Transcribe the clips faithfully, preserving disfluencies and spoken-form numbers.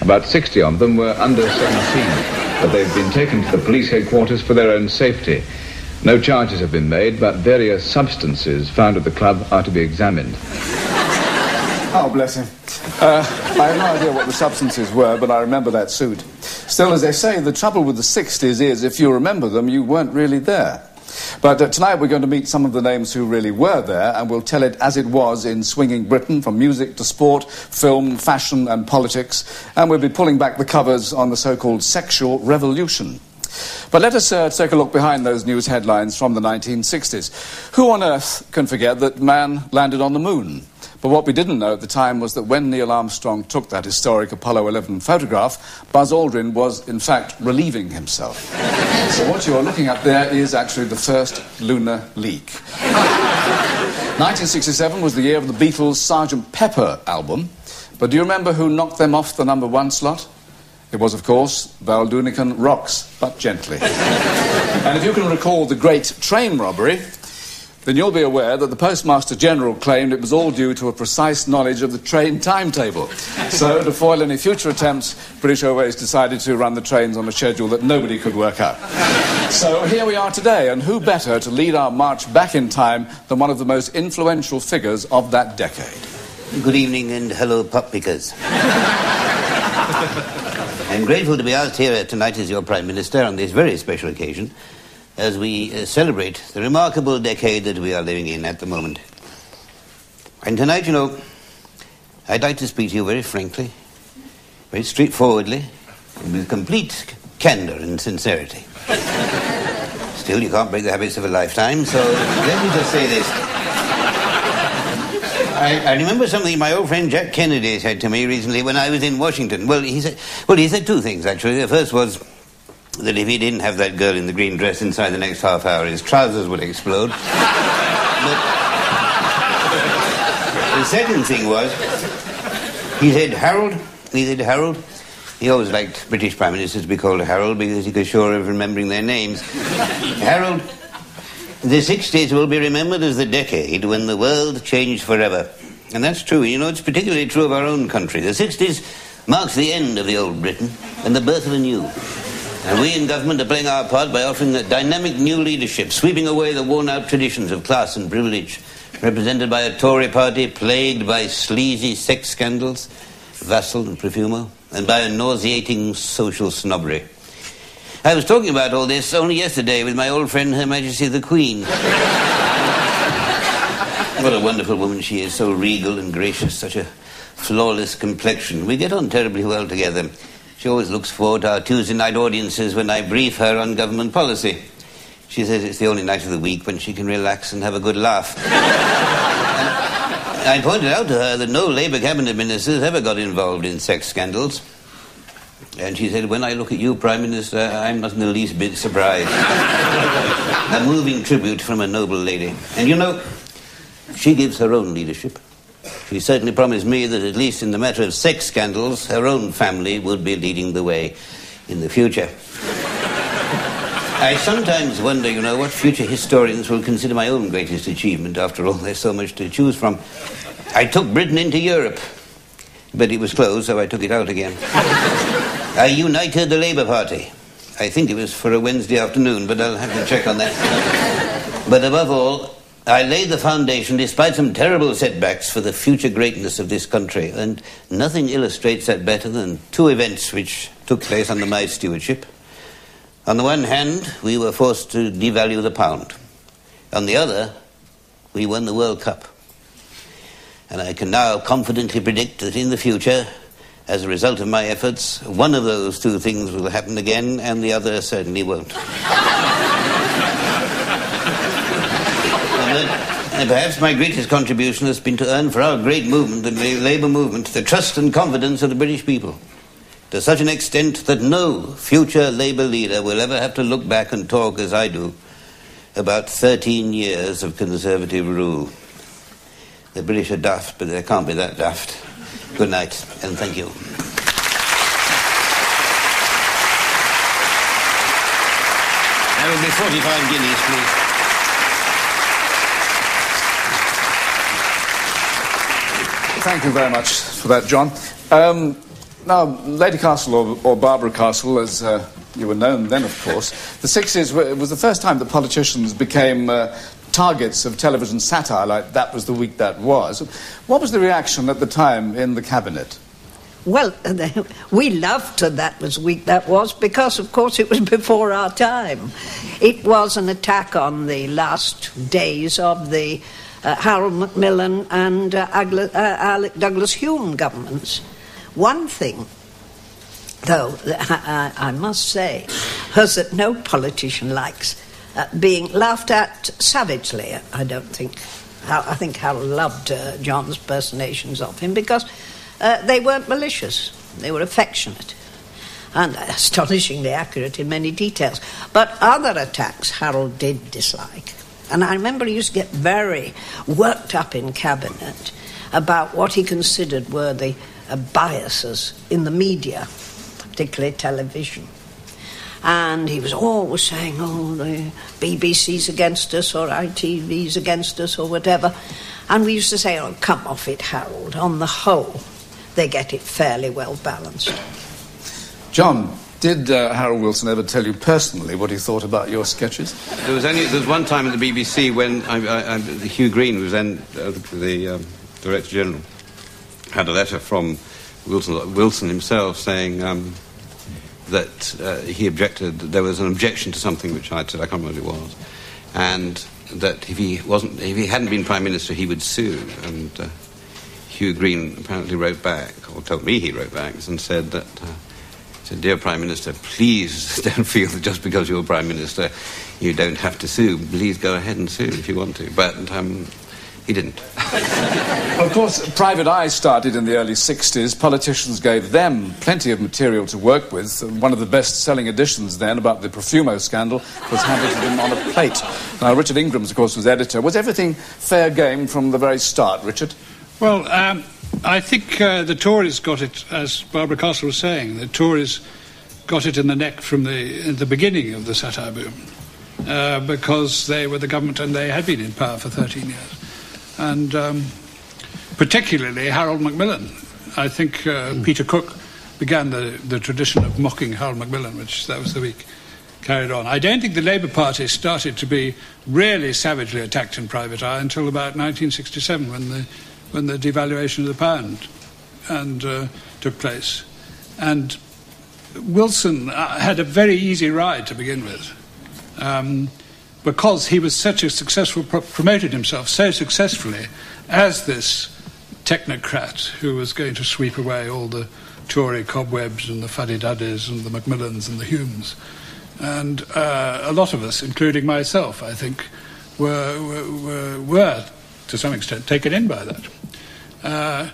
About sixty of them were under seventeen, but they've been taken to the police headquarters for their own safety. No charges have been made, but various substances found at the club are to be examined. Oh, bless him. Uh, I have no idea what the substances were, but I remember that suit. Still, as they say, the trouble with the sixties is if you remember them, you weren't really there. But uh, tonight we're going to meet some of the names who really were there, and we'll tell it as it was in swinging Britain, from music to sport, film, fashion and politics, and we'll be pulling back the covers on the so-called sexual revolution. But let us uh, take a look behind those news headlines from the nineteen sixties. Who on earth can forget that man landed on the moon? But what we didn't know at the time was that when Neil Armstrong took that historic Apollo eleven photograph, Buzz Aldrin was, in fact, relieving himself. So what you're looking at there is actually the first lunar leak. nineteen sixty-seven was the year of the Beatles' Sergeant Pepper album. But do you remember who knocked them off the number one slot? It was, of course, Val Doonican Rocks, but gently. And if you can recall the great train robbery, then you'll be aware that the Postmaster General claimed it was all due to a precise knowledge of the train timetable. So, to foil any future attempts, British Airways decided to run the trains on a schedule that nobody could work out. So, here we are today, and who better to lead our march back in time than one of the most influential figures of that decade? Good evening and hello, pup pickers. I'm grateful to be asked here tonight as your Prime Minister on this very special occasion as we uh, celebrate the remarkable decade that we are living in at the moment. And tonight, you know, I'd like to speak to you very frankly, very straightforwardly, and with complete candour and sincerity. Still, you can't break the habits of a lifetime, so let me just say this. I, I remember something my old friend Jack Kennedy said to me recently when I was in Washington. Well, he said, well, he said two things, actually. The first was that if he didn't have that girl in the green dress inside the next half hour, his trousers would explode. But the second thing was, he said, Harold, he said, Harold, he always liked British Prime Ministers to be called Harold because he could sure of remembering their names. Harold, the sixties will be remembered as the decade when the world changed forever. And that's true. You know, it's particularly true of our own country. The sixties marks the end of the old Britain and the birth of a new. And we in government are playing our part by offering a dynamic new leadership, sweeping away the worn-out traditions of class and privilege, represented by a Tory party plagued by sleazy sex scandals, Vassal and Profumo, and by a nauseating social snobbery. I was talking about all this only yesterday with my old friend, Her Majesty the Queen. What a wonderful woman she is, so regal and gracious, such a flawless complexion. We get on terribly well together. She always looks forward to our Tuesday night audiences when I brief her on government policy. She says it's the only night of the week when she can relax and have a good laugh. I pointed out to her that no Labour cabinet ministers ever got involved in sex scandals. And she said, when I look at you, Prime Minister, I'm not in the least bit surprised. A moving tribute from a noble lady. And you know, she gives her own leadership. She certainly promised me that at least in the matter of sex scandals, her own family would be leading the way in the future. I sometimes wonder, you know, what future historians will consider my own greatest achievement. After all, there's so much to choose from. I took Britain into Europe, but it was closed, so I took it out again. I united the Labour Party. I think it was for a Wednesday afternoon, but I'll have to check on that. But above all, I laid the foundation, despite some terrible setbacks, for the future greatness of this country. And nothing illustrates that better than two events which took place under my stewardship. On the one hand, we were forced to devalue the pound. On the other, we won the World Cup. And I can now confidently predict that in the future, as a result of my efforts, one of those two things will happen again, and the other certainly won't. And perhaps my greatest contribution has been to earn for our great movement, the Labour movement, the trust and confidence of the British people, to such an extent that no future Labour leader will ever have to look back and talk, as I do, about thirteen years of Conservative rule. The British are daft, but they can't be that daft. Good night, and thank you. There will be forty-five guineas, please. Thank you very much for that, John. Um, now, Lady Castle, or, or Barbara Castle, as uh, you were known then, of course, the sixties were, was the first time that politicians became uh, targets of television satire, like That Was the Week That Was. What was the reaction at the time in the cabinet? Well, we loved That Was the Week That Was because, of course, it was before our time. It was an attack on the last days of the uh, Harold Macmillan and uh, Agla- uh, Alec Douglas Hume governments. One thing, though, I, I must say, was that no politician likes uh, being laughed at savagely. I don't think... I think Harold loved uh, John's personations of him because uh, they weren't malicious. They were affectionate and astonishingly accurate in many details. But other attacks Harold did dislike. And I remember he used to get very worked up in cabinet about what he considered were the uh, biases in the media, particularly television. And he was always saying, oh, the B B C's against us, or I T V's against us, or whatever. And we used to say, oh, come off it, Harold. On the whole, they get it fairly well balanced. John, did uh, Harold Wilson ever tell you personally what he thought about your sketches? There was only there was one time at the B B C when I, I, I, Hugh Green was then uh, the, the um, Director General, had a letter from Wilson, Wilson himself saying... Um, that uh, he objected, that there was an objection to something which I'd said, I can't remember what it was, and that if he wasn't, if he hadn't been Prime Minister, he would sue. And uh, Hugh Green apparently wrote back, or told me he wrote back, and said that, uh, said, Dear Prime Minister, please don't feel that just because you're Prime Minister, you don't have to sue. Please go ahead and sue if you want to. But um, he didn't. Well, of course, Private Eye started in the early sixties. Politicians gave them plenty of material to work with. One of the best-selling editions then, about the Profumo scandal, was handed to them on a plate. Now, Richard Ingrams, of course, was editor. Was everything fair game from the very start, Richard? Well, um, I think uh, the Tories got it, as Barbara Castle was saying, the Tories got it in the neck from the, in the beginning of the satire boom, uh, because they were the government and they had been in power for thirteen years. And um, particularly Harold Macmillan. I think uh, mm. Peter Cook began the, the tradition of mocking Harold Macmillan, which That Was the Week carried on. I don't think the Labour Party started to be really savagely attacked in Private Eye until about nineteen sixty-seven, when the when the devaluation of the pound and uh, took place. And Wilson uh, had a very easy ride to begin with. Um, because he was such a successful, pro- promoted himself so successfully as this technocrat who was going to sweep away all the Tory cobwebs and the fuddy-duddies and the Macmillans and the Humes. And uh, a lot of us, including myself, I think, were, were, were, were to some extent, taken in by that. Uh,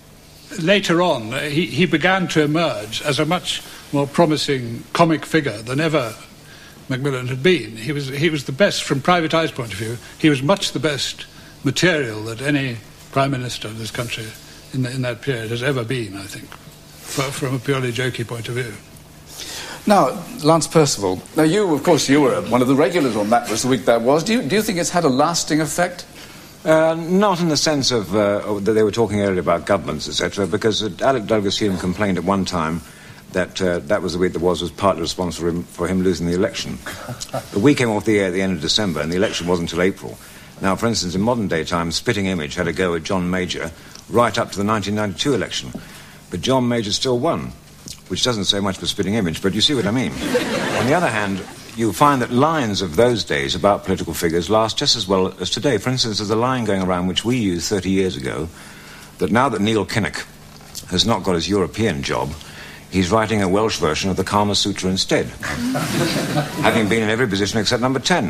later on, he, he began to emerge as a much more promising comic figure than ever Macmillan had been. He was he was the best, from Private Eye's point of view, he was much the best material that any Prime Minister of this country in, the, in that period has ever been, I think, for, from a purely jokey point of view. Now, Lance Percival, now you, of course, you were one of the regulars on That Was the Week That Was. Do you, do you think it's had a lasting effect? Uh, not in the sense of uh, that they were talking earlier about governments, et cetera, because uh, Alec Douglas Hume complained at one time that uh, That Was the Week That Was was partly responsible for him, for him losing the election. But we came off the air at the end of December, and the election wasn't until April. Now, for instance, in modern-day times, Spitting Image had a go at John Major right up to the nineteen ninety-two election. But John Major still won, which doesn't say much for Spitting Image, but you see what I mean. On the other hand, you'll find that lines of those days about political figures last just as well as today. For instance, there's a line going around which we used thirty years ago, that now that Neil Kinnock has not got his European job, he's writing a Welsh version of the Kama Sutra instead, having been in every position except number ten.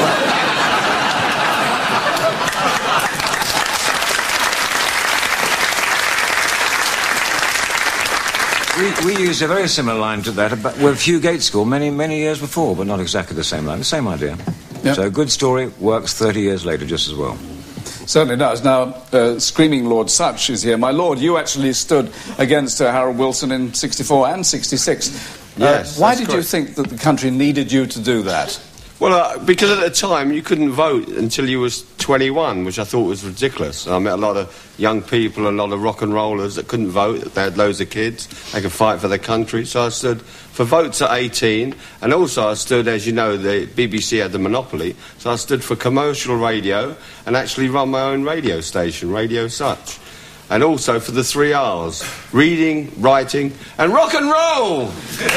We, we used a very similar line to that about, with Hugh Gates School many, many years before, but not exactly the same line, the same idea. Yep. So a good story works thirty years later just as well. Certainly does. Now, uh, Screaming Lord Sutch is here. My lord, you actually stood against uh, Harold Wilson in sixty-four and sixty-six. Yes, uh, Why did correct. you think that the country needed you to do that? Well, uh, because at the time you couldn't vote until you was twenty-one, which I thought was ridiculous. I met a lot of young people, a lot of rock and rollers that couldn't vote. They had loads of kids. They could fight for their country. So I stood for votes at eighteen, and also I stood, as you know, the B B C had the monopoly, so I stood for commercial radio and actually run my own radio station, Radio Such. And also for the three R's, reading, writing, and rock and roll!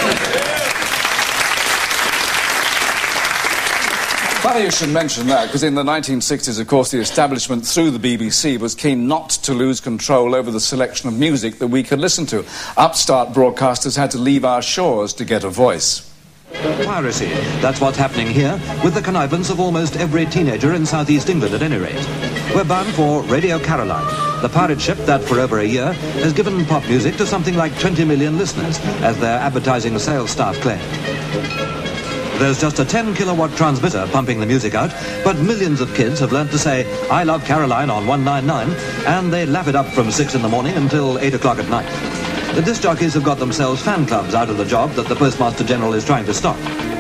Funny you should mention that, because in the nineteen sixties, of course, the establishment through the B B C was keen not to lose control over the selection of music that we could listen to. Upstart broadcasters had to leave our shores to get a voice. Piracy. That's what's happening here, with the connivance of almost every teenager in southeast England at any rate. We're bound for Radio Caroline, the pirate ship that for over a year has given pop music to something like twenty million listeners, as their advertising sales staff claim. There's just a ten kilowatt transmitter pumping the music out, but millions of kids have learnt to say, I love Caroline on one ninety-nine, and they lap it up from six in the morning until eight o'clock at night. The disc jockeys have got themselves fan clubs out of the job that the Postmaster General is trying to stop.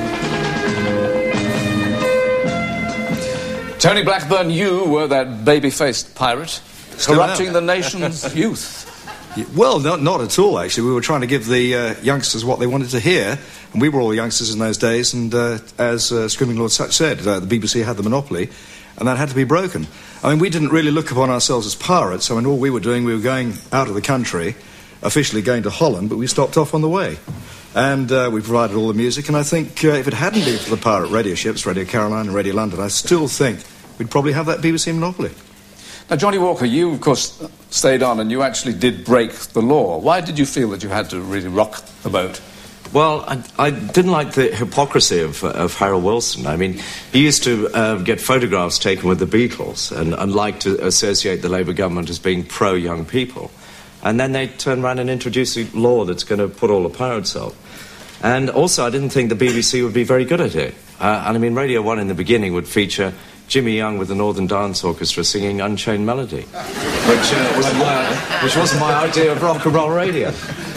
Tony Blackburn, you were that baby-faced pirate, Still corrupting am. the nation's youth. Well, not, not at all, actually. We were trying to give the uh, youngsters what they wanted to hear, and we were all youngsters in those days, and uh, as uh, Screaming Lord Sutch said, uh, the B B C had the monopoly, and that had to be broken. I mean, we didn't really look upon ourselves as pirates. I mean, all we were doing, we were going out of the country, officially going to Holland, but we stopped off on the way. And uh, we provided all the music, and I think uh, if it hadn't been for the pirate radio ships, Radio Caroline and Radio London, I still think we'd probably have that B B C monopoly. Now, Johnny Walker, you, of course, stayed on and you actually did break the law. Why did you feel that you had to really rock the boat? Well, I, I didn't like the hypocrisy of, of Harold Wilson. I mean, he used to uh, get photographs taken with the Beatles and, and like to associate the Labour government as being pro-young people. And then they turn around and introduce a law that's going to put all the pirates up. And also, I didn't think the B B C would be very good at it. Uh, and I mean, Radio one in the beginning would feature Jimmy Young with the Northern Dance Orchestra singing Unchained Melody, which, uh, was my, which was my idea of rock and roll radio.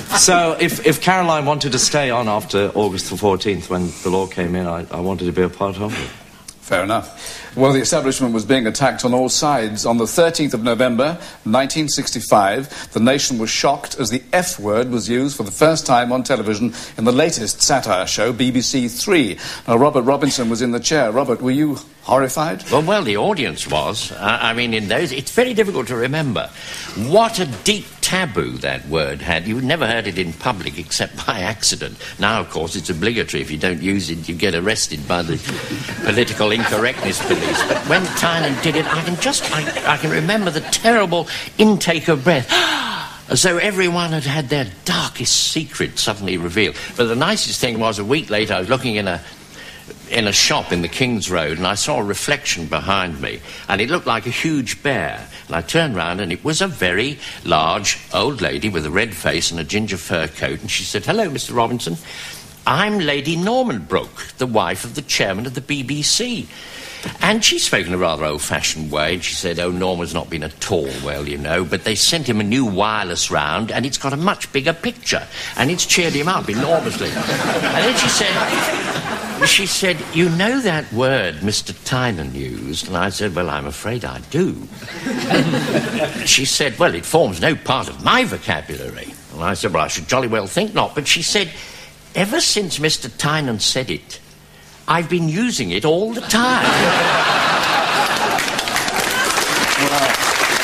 So if, if Caroline wanted to stay on after August the fourteenth, when the law came in, I, I wanted to be a part of it. Fair enough. Well, the establishment was being attacked on all sides. On the thirteenth of November, nineteen sixty-five, the nation was shocked as the F word was used for the first time on television in the latest satire show, B B C Three. Now, Robert Robinson was in the chair. Robert, were you horrified? Well, well, the audience was. Uh, I mean, in those, it's very difficult to remember what a deep taboo that word had. You never heard it in public except by accident. Now, of course, it's obligatory. If you don't use it, you get arrested by the political incorrectness police. But when Tynan did it, I can just, I, I can remember the terrible intake of breath. As though everyone had had their darkest secret suddenly revealed. But the nicest thing was, a week later, I was looking in a in a shop in the King's Road, and I saw a reflection behind me, and it looked like a huge bear. And I turned round, and it was a very large old lady with a red face and a ginger fur coat, and she said, "Hello, Mister Robinson. I'm Lady Normanbrook, the wife of the chairman of the B B C." And she spoke in a rather old-fashioned way, and she said, "Oh, Norman's not been at all well, you know, but they sent him a new wireless round, and it's got a much bigger picture, and it's cheered him up enormously." And then she said, she said, "You know that word Mister Tynan used?" And I said, "Well, I'm afraid I do." She said, "Well, it forms no part of my vocabulary." And I said, "Well, I should jolly well think not." But she said, "Ever since Mister Tynan said it, I've been using it all the time." Well,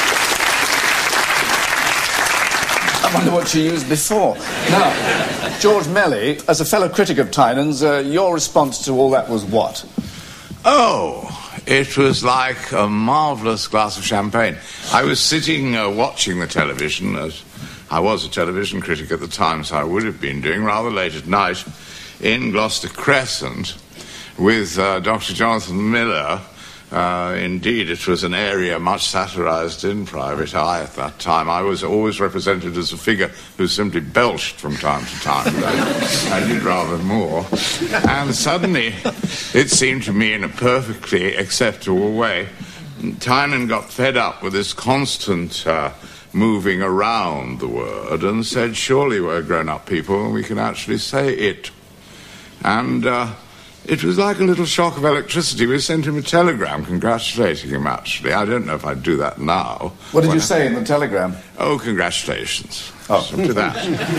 I wonder what she used before. Now, George Melly, as a fellow critic of Tynan's, uh, your response to all that was what? Oh, it was like a marvellous glass of champagne. I was sitting uh, watching the television, as I was a television critic at the time, so I would have been doing rather late at night, in Gloucester Crescent, with uh, Doctor Jonathan Miller. Uh, indeed, it was an area much satirised in Private Eye at that time. I was always represented as a figure who simply belched from time to time, but I, I did rather more. And suddenly, it seemed to me in a perfectly acceptable way, Tynan got fed up with this constant uh, moving around the word and said, "Surely we're grown-up people and we can actually say it." And... Uh, It was like a little shock of electricity. We sent him a telegram congratulating him, actually. I don't know if I'd do that now. What did when you I... say in the telegram? Oh, congratulations. Oh. Simply that.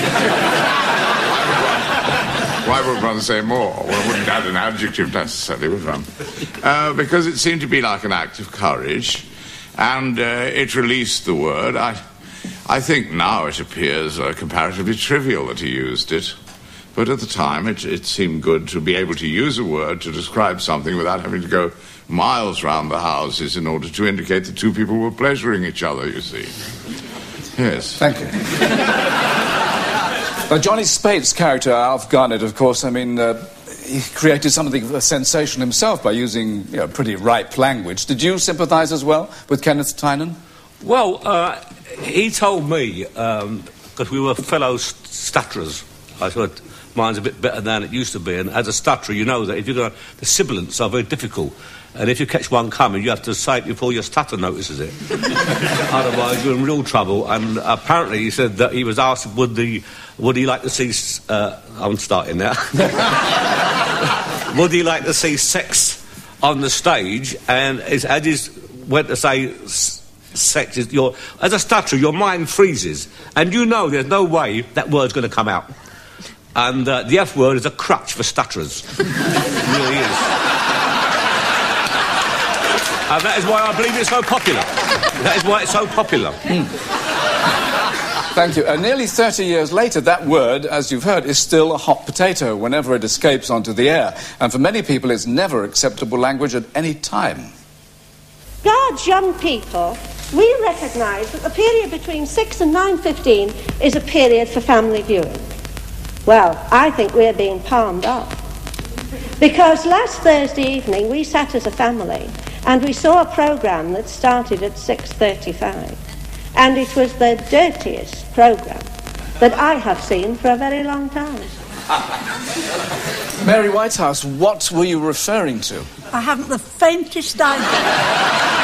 Why would one say more? One wouldn't add an adjective necessarily, would one? Uh, because it seemed to be like an act of courage, and uh, it released the word. I, I think now it appears uh, comparatively trivial that he used it. But at the time, it, it seemed good to be able to use a word to describe something without having to go miles round the houses in order to indicate that two people were pleasuring each other, you see. Yes. Thank you. Now, Johnny Spate's character, Alf Garnett, of course, I mean, uh, he created something of a sensation himself by using, you know, pretty ripe language. Did you sympathise as well with Kenneth Tynan? Well, uh, he told me, because um, we were fellow st- stutterers, I thought mine's a bit better than it used to be, and as a stutterer, you know that if you're going to, the sibilants are very difficult, and if you catch one coming, you have to say it before your stutter notices it. Otherwise, you're in real trouble. And apparently, he said that he was asked, would the would he like to see? Uh, I'm starting now. Would he like to see sex on the stage? And as he went to say sex, is your as a stutterer, your mind freezes, and you know there's no way that word's going to come out. And uh, the F word is a crutch for stutterers. It really is. And that is why I believe it's so popular. That is why it's so popular. Mm. Thank you. Uh, nearly thirty years later, that word, as you've heard, is still a hot potato whenever it escapes onto the air. And for many people, it's never acceptable language at any time. God's young people, we recognise that the period between six and nine fifteen is a period for family viewing. Well, I think we're being palmed off. Because last Thursday evening, we sat as a family and we saw a programme that started at six thirty-five. And it was the dirtiest programme that I have seen for a very long time. Mary Whitehouse, what were you referring to? I haven't the faintest idea.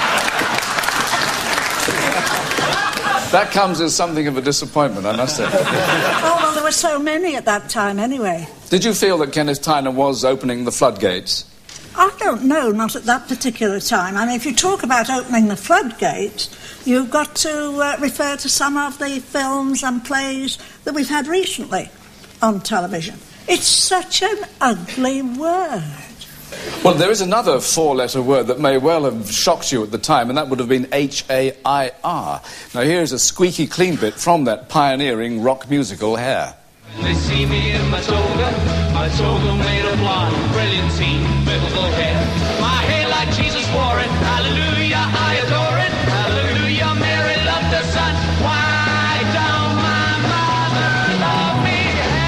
That comes as something of a disappointment, I must say. Oh, well, there were so many at that time anyway. Did you feel that Kenneth Tynan was opening the floodgates? I don't know, not at that particular time. I mean, if you talk about opening the floodgates, you've got to uh, refer to some of the films and plays that we've had recently on television. It's such an ugly word. Well, there is another four-letter word that may well have shocked you at the time, and that would have been H A I R. Now, here's a squeaky clean bit from that pioneering rock musical, Hair. They see me in my toga, my toga made of blonde, brilliant scene, biblical hair. My hair like Jesus wore it, hallelujah, I adore it, hallelujah, Mary loved her son. Why don't my mother love me?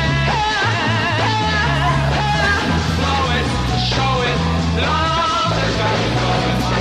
Blow it, show it, long as I blow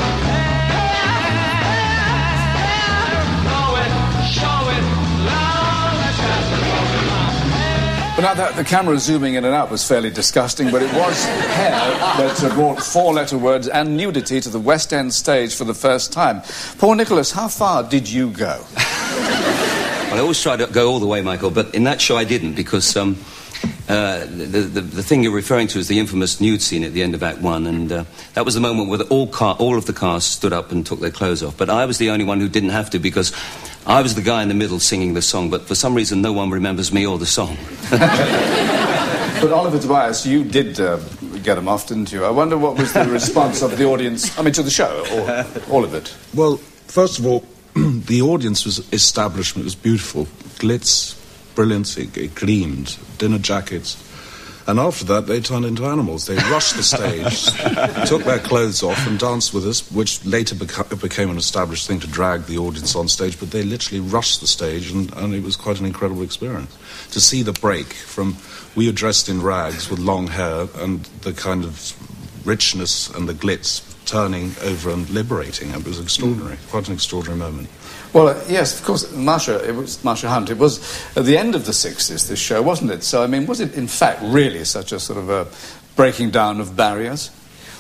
it, show it, long as I blow it. But now that the camera zooming in and out was fairly disgusting, but it was Hair that uh, brought four-letter words and nudity to the West End stage for the first time. Paul Nicholas, how far did you go? Well, I always try to go all the way, Michael, but in that show I didn't, because um, uh, the, the, the thing you're referring to is the infamous nude scene at the end of Act One, and uh, that was the moment where the, all, car, all of the cast stood up and took their clothes off. But I was the only one who didn't have to, because I was the guy in the middle singing the song, but for some reason no one remembers me or the song. But Oliver Tobias, you did uh, get him off, didn't you? I wonder what was the response of the audience, I mean, to the show, or all of it. Well, first of all, the audience was establishment was beautiful. Glitz, brilliant, it, it gleamed, dinner jackets. And after that, they turned into animals. They rushed the stage, took their clothes off and danced with us, which later beca- became an established thing to drag the audience on stage, but they literally rushed the stage, and, and it was quite an incredible experience. To see the break from, we were dressed in rags with long hair, and the kind of richness and the glitz turning over and liberating. It was extraordinary, mm. quite an extraordinary moment. Well, uh, yes, of course, Marsha, it was Marsha Hunt. It was at the end of the sixties, this show, wasn't it? So, I mean, was it in fact really such a sort of a breaking down of barriers?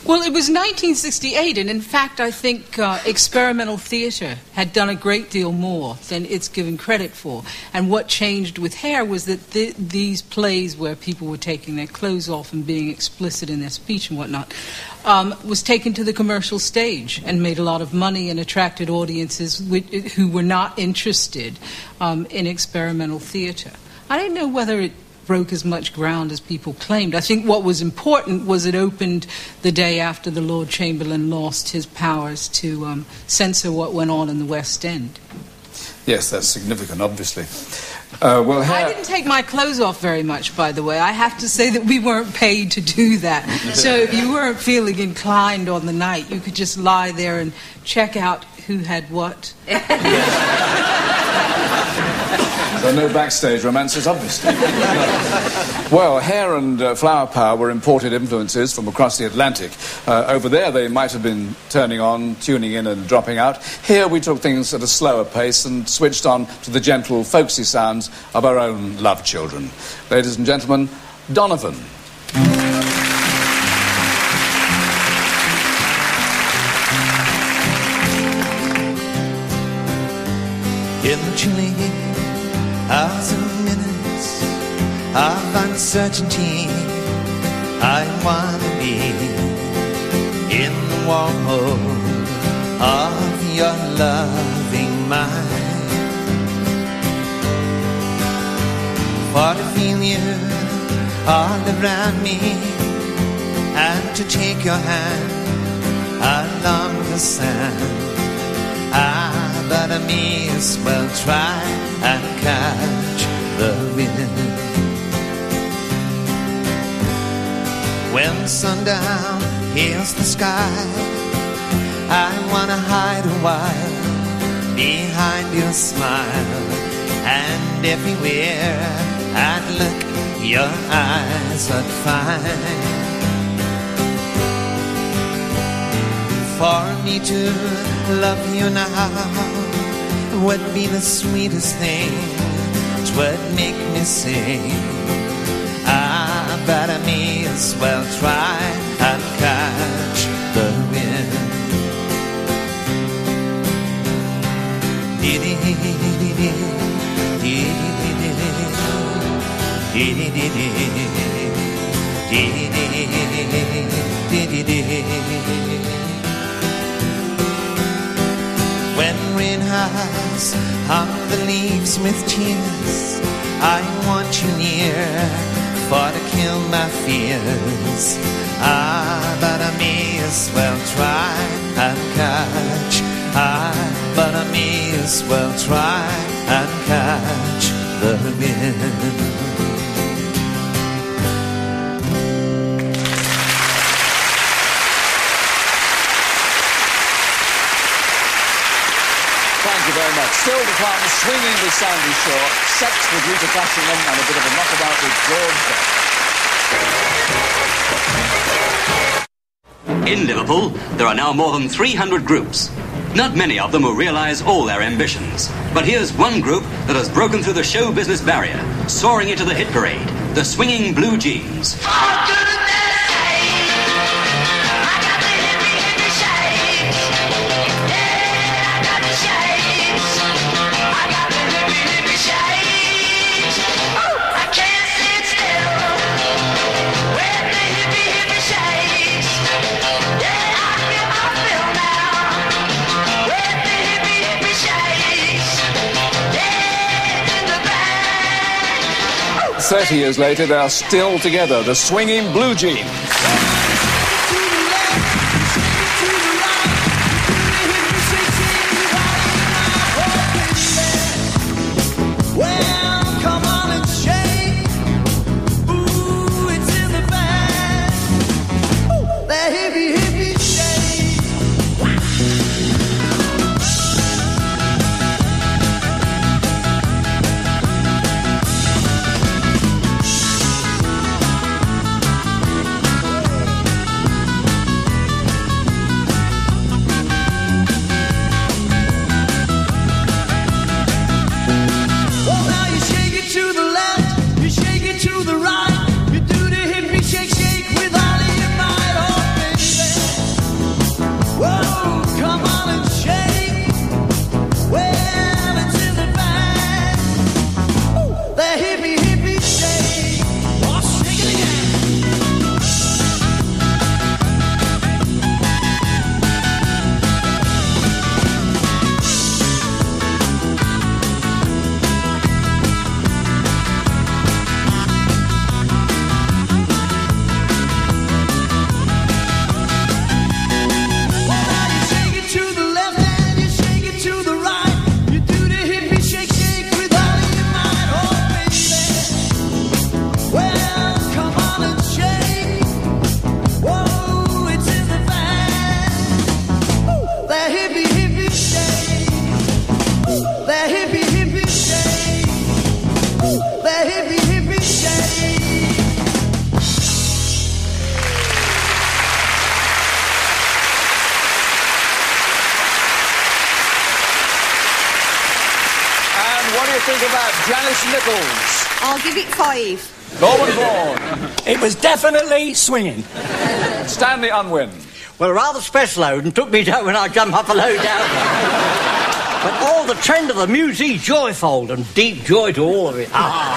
Well, it was nineteen sixty-eight, and in fact, I think uh, experimental theatre had done a great deal more than it's given credit for. And what changed with Hair was that th- these plays where people were taking their clothes off and being explicit in their speech and whatnot um, was taken to the commercial stage and made a lot of money and attracted audiences wh- who were not interested um, in experimental theatre. I don't know whether it broke as much ground as people claimed. I think what was important was it opened the day after the Lord Chamberlain lost his powers to um, censor what went on in the West End. Yes, that's significant, obviously. Uh, well, Hair... I didn't take my clothes off very much, by the way. I have to say that we weren't paid to do that. So if you weren't feeling inclined on the night, you could just lie there and check out who had what. There are no backstage romances, obviously. Well, Hair and uh, Flower Power were imported influences from across the Atlantic. Uh, over there, they might have been turning on, tuning in and dropping out. Here, we took things at a slower pace and switched on to the gentle, folksy sounds of our own love children. Ladies and gentlemen, Donovan. In the chilly hours and minutes of uncertainty, I want to be in the warm hold of your loving mind. For to feel you all around me and to take your hand along the sand. Ah, but I may as well try and catch the wind. When sundown hits the sky, I wanna hide a while behind your smile. And everywhere I'd look, your eyes I'd find. For me to love you now would be the sweetest thing. 'Twould make me sing. Ah, but I may as well try and catch the wind. Dee dee dee dee dee dee dee dee dee dee dee. When rain has hung the leaves with tears, I want you near, for to kill my fears. Ah, but I may as well try and catch. Ah, but I may as well try and catch the wind. Very much. Still to come, Swinging with Sandy Shaw, Sex with Rita Cassingham, and a bit of a knockabout with George Beck. In Liverpool, there are now more than three hundred groups. Not many of them will realise all their ambitions. But here's one group that has broken through the show business barrier, soaring into the hit parade, the Swinging Blue Jeans. Thirty years later, they are still together, the Swinging Blue Jeans. what do you think about Janice Nichols? I'll give it five. Norman Vaughan. It was definitely swinging. Stanley Unwin. Well, rather special load and took me down when I jumped up a low down. But all the trend of the music, joyful and deep joy to all of it.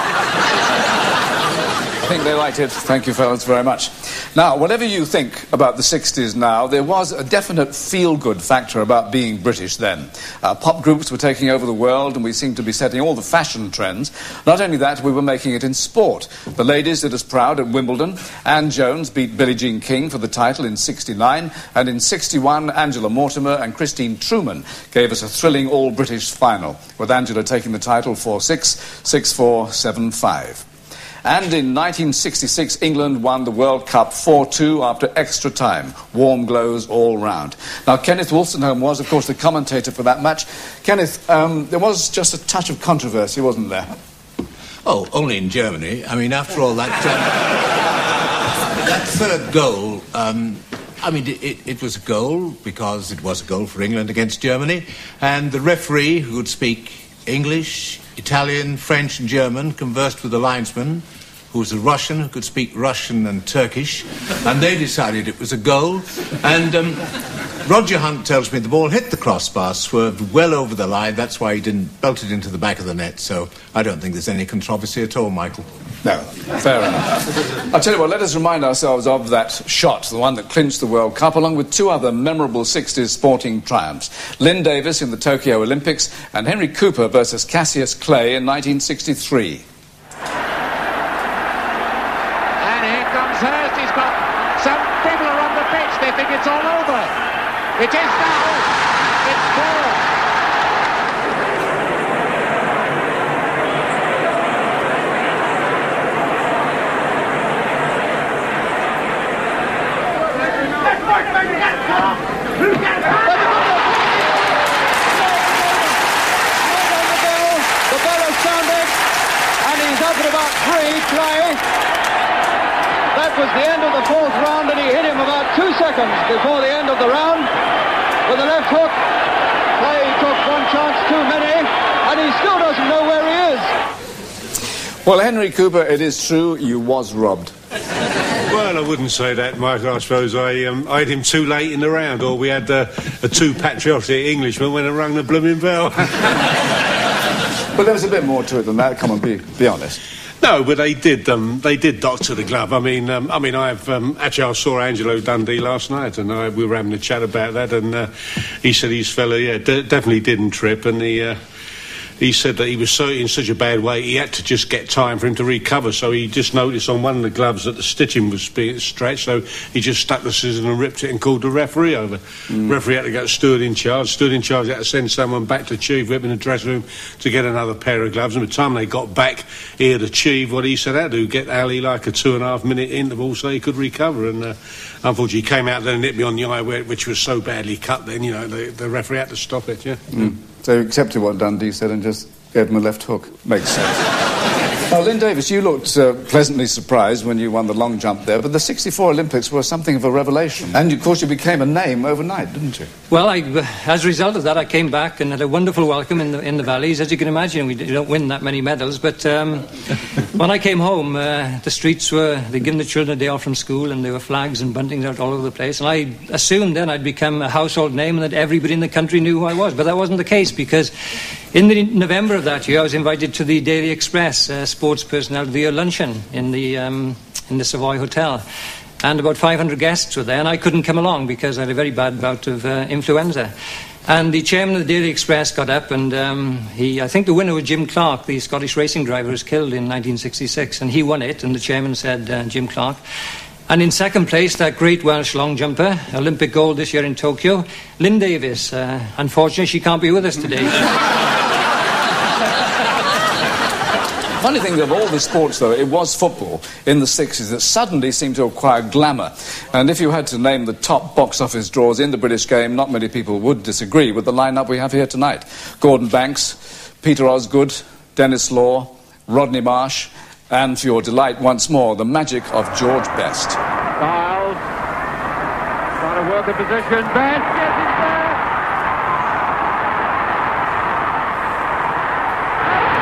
I think they liked it. Thank you, fellas, very much. Now, whatever you think about the sixties now, there was a definite feel-good factor about being British then. Uh, pop groups were taking over the world, and we seemed to be setting all the fashion trends. Not only that, we were making it in sport. The ladies did us proud at Wimbledon. Anne Jones beat Billie Jean King for the title in sixty-nine, and in sixty-one, Angela Mortimer and Christine Truman gave us a thrilling all-British final, with Angela taking the title four six, six four, seven five. And in nineteen sixty-six, England won the World Cup four two after extra time. Warm glows all round. Now, Kenneth Wolstenholme was, of course, the commentator for that match. Kenneth, um, there was just a touch of controversy, wasn't there? Oh, only in Germany. I mean, after all, that, uh, that third goal, um, I mean, it, it was a goal because it was a goal for England against Germany. And the referee, who could speak English, Italian, French and German, conversed with the linesman, who was a Russian, who could speak Russian and Turkish, and they decided it was a goal. And um, Roger Hunt tells me the ball hit the crossbar, swerved well over the line. That's why he didn't belt it into the back of the net. So I don't think there's any controversy at all, Michael. No, fair enough. I'll tell you what, let us remind ourselves of that shot, the one that clinched the World Cup, along with two other memorable sixties sporting triumphs. Lynn Davis in the Tokyo Olympics and Henry Cooper versus Cassius Clay in nineteen sixty-three. And here comes Hurst. He's got some fiddler on the pitch. They think it's all over. It is now. It's four. The bell has sounded, and he's up at about three, Clay. That was the end of the fourth round, and he hit him about two seconds before the end of the round with a left hook. Clay took one chance too many, and he still doesn't know where he is. Well, Henry Cooper, it is true, you was robbed. Well, I wouldn't say that, Mike. I suppose I um, I had him too late in the round, or we had uh, a too patriotic Englishman when I rang the blooming bell. But there was a bit more to it than that. Come on, be be honest. No, but they did. Um, they did doctor the glove. I mean, um, I mean, I've um, actually I saw Angelo Dundee last night, and I, we were having a chat about that, and uh, he said his fella, yeah, d- definitely didn't trip, and he. Uh, He said that he was so in such a bad way, he had to just get time for him to recover. So he just noticed on one of the gloves that the stitching was being stretched, so he just stuck the scissors and ripped it and called the referee over. Mm. Referee had to get steward in charge. Steward in charge had to send someone back to Chief Whip in the dressing room to get another pair of gloves. And by the time they got back, he had achieved what he said had to, get Ali like a two and a half minute interval so he could recover. And uh, unfortunately, he came out there and hit me on the eye, which was so badly cut then, you know, the, the referee had to stop it, yeah. Mm. So you accepted what Dundee said and just gave him a left hook. Makes sense. Now, Lynn Davis, you looked uh, pleasantly surprised when you won the long jump there, but the sixty-four Olympics were something of a revelation. And, of course, you became a name overnight, didn't you? Well, I, as a result of that, I came back and had a wonderful welcome in the, in the valleys. As you can imagine, we don't win that many medals, but um, when I came home, uh, the streets were, they'd given the children a day off from school, and there were flags and buntings out all over the place, and I assumed then I'd become a household name and that everybody in the country knew who I was, but that wasn't the case, because in the November of that year, I was invited to the Daily Express uh, Sports Personnel of the Year luncheon in the um, in the Savoy Hotel, and about five hundred guests were there, and I couldn't come along because I had a very bad bout of uh, influenza. And the chairman of the Daily Express got up, and um, he, I think the winner was Jim Clark, the Scottish racing driver who was killed in nineteen sixty-six, and he won it, and the chairman said, uh, Jim Clark. And in second place, that great Welsh long jumper, Olympic gold this year in Tokyo, Lynn Davis. Uh, unfortunately, she can't be with us today. Funny thing, of all the sports, though, it was football in the sixties that suddenly seemed to acquire glamour. And if you had to name the top box office draws in the British game, not many people would disagree with the lineup we have here tonight. Gordon Banks, Peter Osgood, Dennis Law, Rodney Marsh, and for your delight once more, the magic of George Best. Styles trying to work a position. Best gets it there.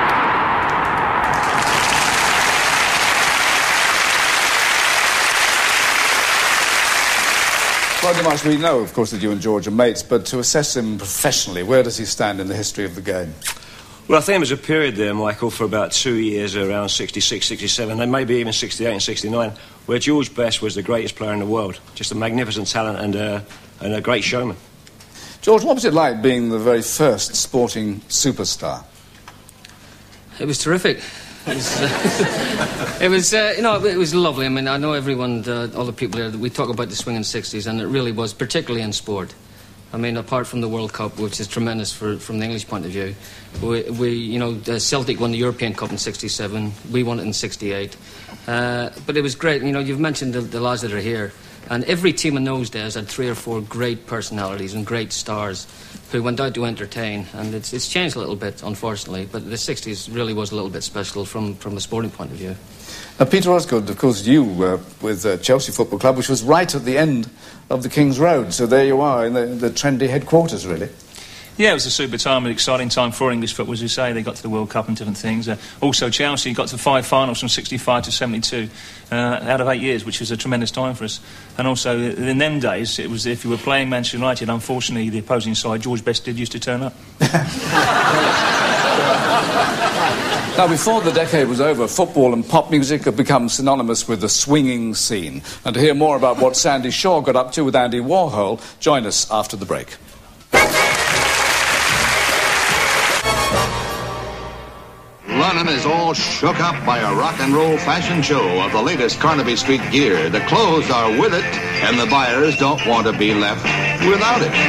Roger Marsh, we know, of course, that you and George are mates, but to assess him professionally, where does he stand in the history of the game? Well, I think there was a period there, Michael, for about two years, around sixty-six, sixty-seven, and maybe even sixty-eight and sixty-nine, where George Best was the greatest player in the world. Just a magnificent talent and, uh, and a great showman. George, what was it like being the very first sporting superstar? It was terrific. It was, uh, it was uh, you know, it was lovely. I mean, I know everyone, uh, all the people here, we talk about the swinging sixties, and it really was, particularly in sport. I mean, apart from the World Cup, which is tremendous for, from the English point of view, we, we you know, Celtic won the European Cup in sixty-seven, we won it in sixty-eight. Uh, but it was great. You know, you've mentioned the, the lads that are here, and every team in those days had three or four great personalities and great stars who went out to entertain, and it's, it's changed a little bit, unfortunately, but the sixties really was a little bit special from, from a sporting point of view. Now, Peter Osgood, of course, you were with uh, Chelsea Football Club, which was right at the end of the King's Road, so there you are in the, the trendy headquarters, really. Yeah, it was a super time, an exciting time for English football, as you say. They got to the World Cup and different things. Uh, also, Chelsea got to five finals from sixty-five to seventy-two uh, out of eight years, which was a tremendous time for us. And also, in them days, it was if you were playing Manchester United, unfortunately, the opposing side, George Best did used to turn up. Now, before the decade was over, football and pop music had become synonymous with the swinging scene. And to hear more about what Sandy Shaw got up to with Andy Warhol, join us after the break. London is all shook up by a rock and roll fashion show of the latest Carnaby Street gear. The clothes are with it, and the buyers don't want to be left without it.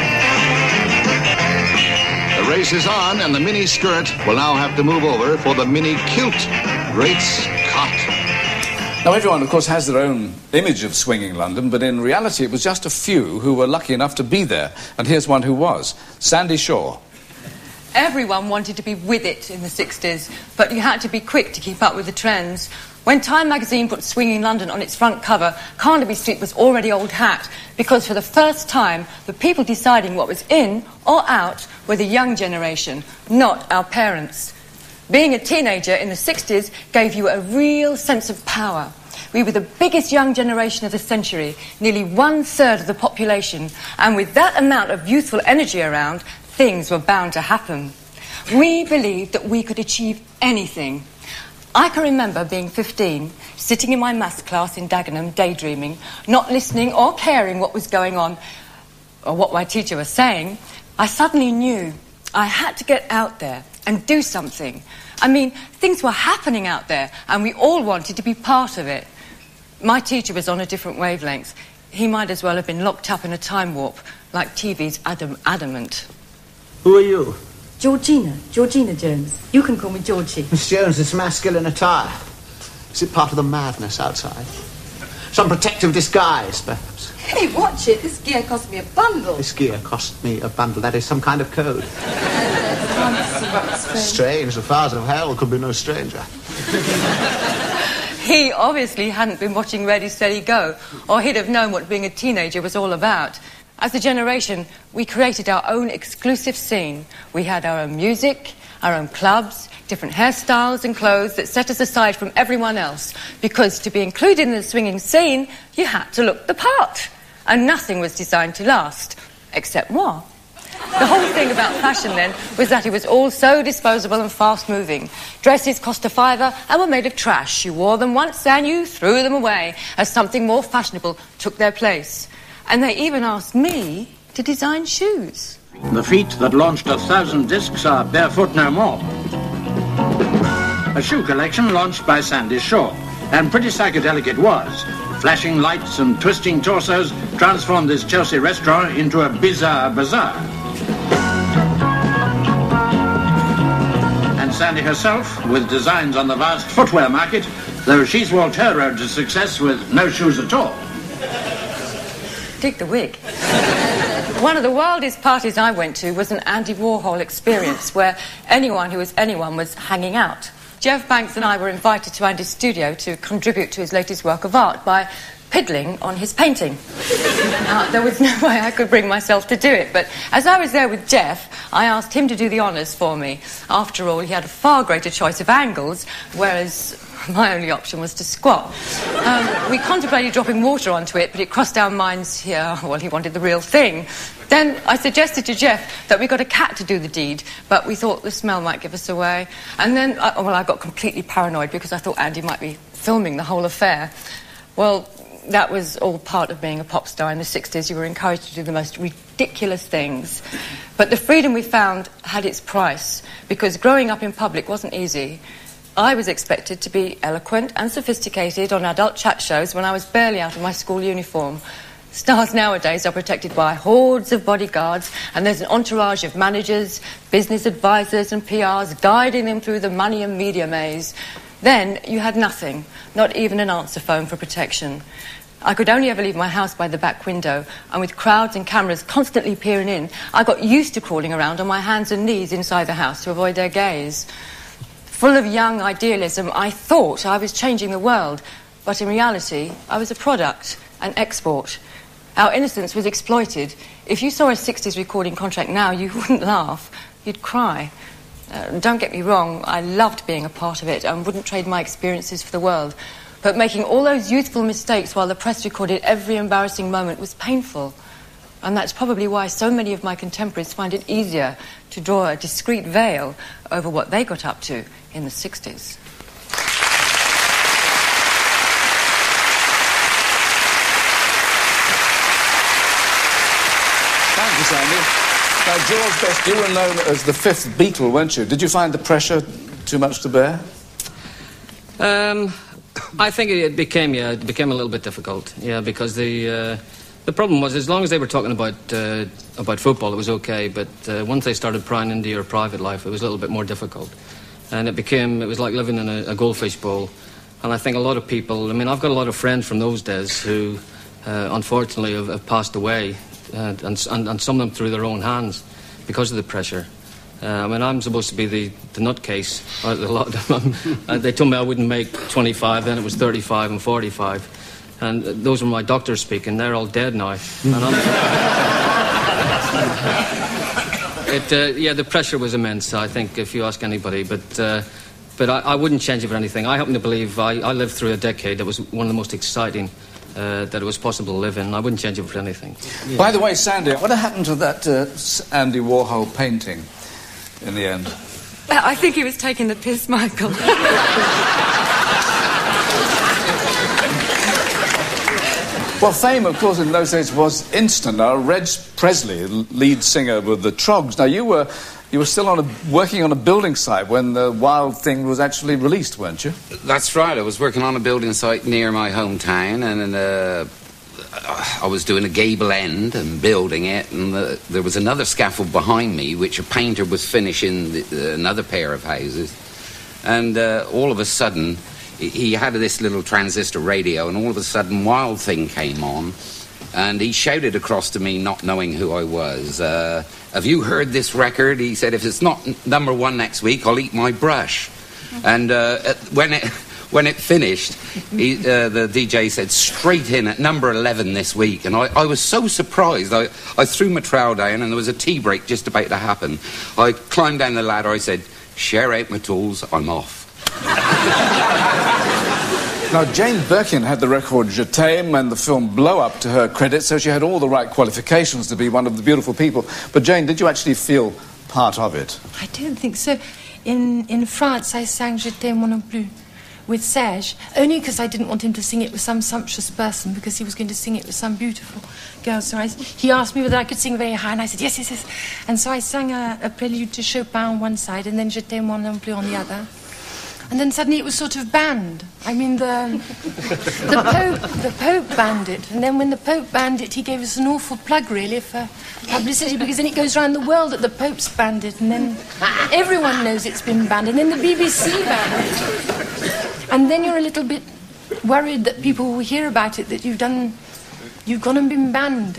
The race is on, and the mini skirt will now have to move over for the mini kilt. Great Scott. Now, everyone, of course, has their own image of swinging London, but in reality it was just a few who were lucky enough to be there. And here's one who was, Sandy Shaw. Everyone wanted to be with it in the sixties, but you had to be quick to keep up with the trends. When Time magazine put Swinging London on its front cover, Carnaby Street was already old hat, because for the first time, the people deciding what was in or out were the young generation, not our parents. Being a teenager in the sixties gave you a real sense of power. We were the biggest young generation of the century, nearly one-third of the population, and with that amount of youthful energy around, things were bound to happen. We believed that we could achieve anything. I can remember being fifteen, sitting in my maths class in Dagenham, daydreaming, not listening or caring what was going on or what my teacher was saying. I suddenly knew I had to get out there and do something. I mean, things were happening out there and we all wanted to be part of it. My teacher was on a different wavelength. He might as well have been locked up in a time warp, like T V's Adam Adamant. Who are you? Georgina. Georgina Jones. You can call me Georgie. Miss Jones, this masculine attire. Is it part of the madness outside? Some protective disguise, perhaps? Hey, watch it. This gear cost me a bundle. This gear cost me a bundle. That is some kind of code. Strange. The fires of hell could be no stranger. He obviously hadn't been watching Ready, Steady, Go, or he'd have known what being a teenager was all about. As a generation, we created our own exclusive scene. We had our own music, our own clubs, different hairstyles and clothes that set us aside from everyone else. Because to be included in the swinging scene, you had to look the part. And nothing was designed to last, except moi. The whole thing about fashion then was that it was all so disposable and fast-moving. Dresses cost a fiver and were made of trash. You wore them once and you threw them away as something more fashionable took their place. And they even asked me to design shoes. The feet that launched a thousand discs are barefoot no more. A shoe collection launched by Sandy Shaw, and pretty psychedelic it was. Flashing lights and twisting torsos transformed this Chelsea restaurant into a bizarre bazaar. And Sandy herself, with designs on the vast footwear market, though she's walked her road to success with no shoes at all. Dig the wig. One of the wildest parties I went to was an Andy Warhol experience where anyone who was anyone was hanging out. Jeff Banks and I were invited to Andy's studio to contribute to his latest work of art by piddling on his painting. Now, there was no way I could bring myself to do it, but as I was there with Jeff, I asked him to do the honours for me. After all, he had a far greater choice of angles, whereas my only option was to squat. Um, we contemplated dropping water onto it, but it crossed our minds here, well, he wanted the real thing. Then I suggested to Jeff that we got a cat to do the deed, but we thought the smell might give us away. And then, I, well, I got completely paranoid because I thought Andy might be filming the whole affair. Well, that was all part of being a pop star in the sixties. You were encouraged to do the most ridiculous things. But the freedom we found had its price, because growing up in public wasn't easy. I was expected to be eloquent and sophisticated on adult chat shows when I was barely out of my school uniform. Stars nowadays are protected by hordes of bodyguards, and there's an entourage of managers, business advisors and P Rs guiding them through the money and media maze. Then you had nothing, not even an answer phone for protection. I could only ever leave my house by the back window, and with crowds and cameras constantly peering in, I got used to crawling around on my hands and knees inside the house to avoid their gaze. Full of young idealism, I thought I was changing the world, but in reality, I was a product, an export. Our innocence was exploited. If you saw a sixties recording contract now, you wouldn't laugh, you'd cry. Uh, don't get me wrong, I loved being a part of it and wouldn't trade my experiences for the world. But making all those youthful mistakes while the press recorded every embarrassing moment was painful. And that's probably why so many of my contemporaries find it easier to draw a discreet veil over what they got up to in the sixties. Thank you, Sandy. Now, George Best, you were known as the fifth Beatle, weren't you? Did you find the pressure too much to bear? Um, I think it became, yeah, it became a little bit difficult, yeah, because the... Uh, The problem was, as long as they were talking about uh, about football, it was okay. But uh, once they started prying into your private life, it was a little bit more difficult. And it became, it was like living in a, a goldfish bowl. And I think a lot of people, I mean, I've got a lot of friends from those days who, uh, unfortunately, have, have passed away. Uh, and, and, and some of them through their own hands because of the pressure. Uh, I mean, I'm supposed to be the, the nutcase. A lot of them, uh, they told me I wouldn't make twenty-five, then it was thirty-five and forty-five. And those were my doctors speaking. They're all dead now. And I'm... it, uh, yeah, the pressure was immense, I think, if you ask anybody. But uh, but I, I wouldn't change it for anything. I happen to believe I, I lived through a decade that was one of the most exciting uh, that it was possible to live in. I wouldn't change it for anything. Yeah. By the way, Sandy, what happened to that uh, Andy Warhol painting in the end? I think he was taking the piss, Michael. Well, fame, of course, in those days was instant. Now, Reg Presley, lead singer with the Troggs. Now, you were you were still on a, working on a building site when the Wild Thing was actually released, weren't you? That's right. I was working on a building site near my hometown, and uh, I was doing a gable end and building it, and the, there was another scaffold behind me, which a painter was finishing the, uh, another pair of houses. And uh, all of a sudden... he had this little transistor radio, and all of a sudden Wild Thing came on, and he shouted across to me, not knowing who I was, uh, have you heard this record? He said, if it's not number one next week, I'll eat my brush. And uh, when it when it finished, he, uh, the D J said, straight in at number eleven this week. And I, I was so surprised. I, I threw my trowel down, and there was a tea break just about to happen. I climbed down the ladder, I said, share out my tools, I'm off. Now, Jane Birkin had the record Je t'aime and the film Blow Up to her credit, so she had all the right qualifications to be one of the beautiful people. But, Jane, did you actually feel part of it? I don't think so. In, in France, I sang Je t'aime moi non plus with Serge, only because I didn't want him to sing it with some sumptuous person, because he was going to sing it with some beautiful girl. So I, he asked me whether I could sing very high, and I said, yes, yes, yes. And so I sang a, a prelude to Chopin on one side, and then Je t'aime moi non plus on the other. And then suddenly it was sort of banned. I mean, the, the Pope the Pope banned it. And then when the Pope banned it, he gave us an awful plug, really, for publicity, because then it goes around the world that the Pope's banned it, and then everyone knows it's been banned, and then the B B C banned it. And then you're a little bit worried that people will hear about it, that you've done... you've gone and been banned.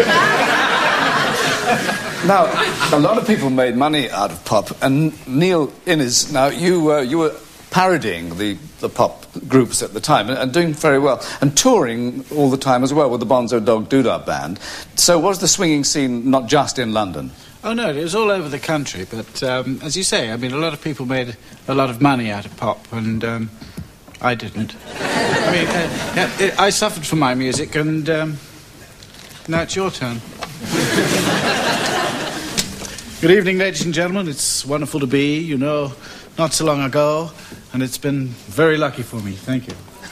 Now, a lot of people made money out of pop, and Neil Innes, now, you, uh, you were parodying the, the pop groups at the time and, and doing very well, and touring all the time as well with the Bonzo Dog Doodah Band. So was the swinging scene not just in London? Oh, no, it was all over the country, but um, as you say, I mean, a lot of people made a lot of money out of pop, and um, I didn't. I mean, uh, yeah, it, I suffered for my music, and um, now it's your turn. Good evening, ladies and gentlemen. It's wonderful to be, you know, not so long ago, and it's been very lucky for me. Thank you.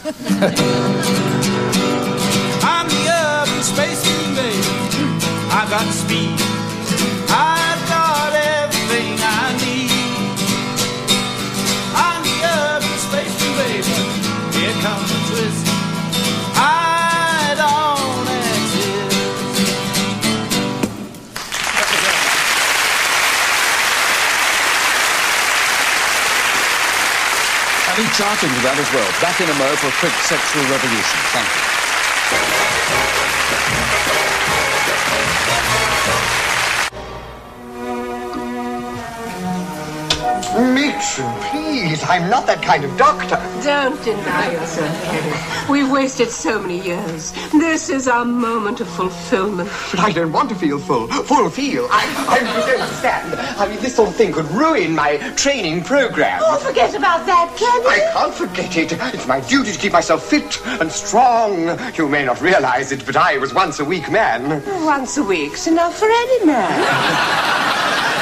I'm the urban spaceman, baby. I got speed. I've got everything I need. I'm the urban spaceman, baby. Here comes the twist. I don't exist. And he charted with that as well. Back in a mo for a quick sexual revolution. Thank you. Mitchell, please, I'm not that kind of doctor. Don't deny yourself, Harry. We've wasted so many years. This is our moment of fulfillment. But I don't want to feel full. Fulfill. I, I don't understand. I mean, this sort of thing could ruin my training program. Oh, forget about that, can you? I can't forget it. It's my duty to keep myself fit and strong. You may not realize it, but I was once a weak man. Once a week's enough for any man.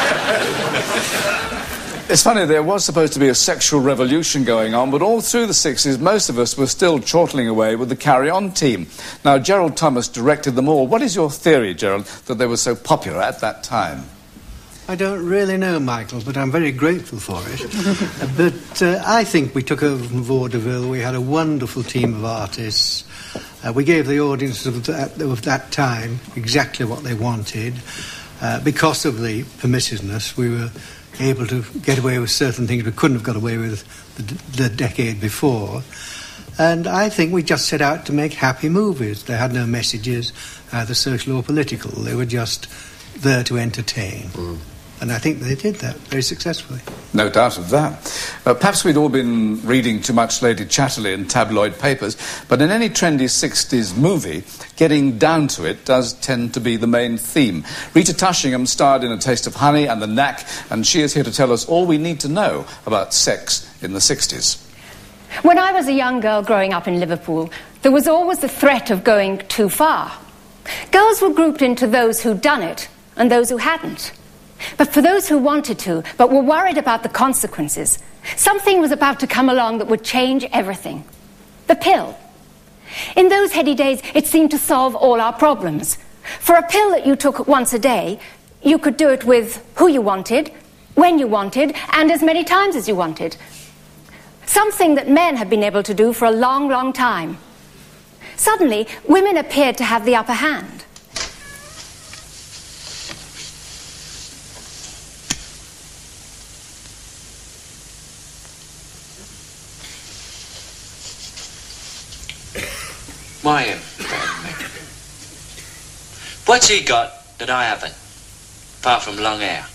It's funny, there was supposed to be a sexual revolution going on, but all through the sixties, most of us were still chortling away with the Carry On team. Now, Gerald Thomas directed them all. What is your theory, Gerald, that they were so popular at that time? I don't really know, Michael, but I'm very grateful for it. But uh, I think we took over from vaudeville. We had a wonderful team of artists. Uh, we gave the audience of that, of that time exactly what they wanted. Uh, because of the permissiveness, we were able to get away with certain things we couldn't have got away with the, the decade before. And I think we just set out to make happy movies. They had no messages, either social or political. They were just there to entertain. Mm. And I think they did that very successfully. No doubt of that. Uh, perhaps we'd all been reading too much Lady Chatterley in tabloid papers, but in any trendy sixties movie, getting down to it does tend to be the main theme. Rita Tushingham starred in A Taste of Honey and The Knack, and she is here to tell us all we need to know about sex in the sixties. When I was a young girl growing up in Liverpool, there was always the threat of going too far. Girls were grouped into those who'd done it and those who hadn't. But for those who wanted to, but were worried about the consequences, something was about to come along that would change everything. The pill. In those heady days, it seemed to solve all our problems. For a pill that you took once a day, you could do it with who you wanted, when you wanted, and as many times as you wanted. Something that men had been able to do for a long, long time. Suddenly, women appeared to have the upper hand. Why, what's he got that I haven't, apart from long hair?